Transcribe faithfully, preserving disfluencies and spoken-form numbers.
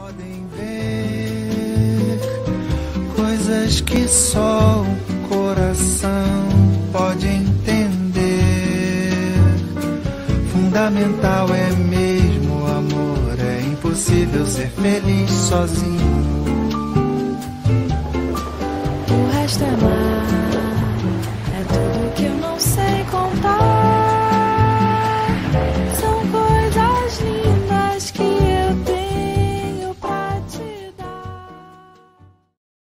Podem ver coisas que só o coração pode entender. Fundamental é mesmo o amor, é impossível ser feliz sozinho.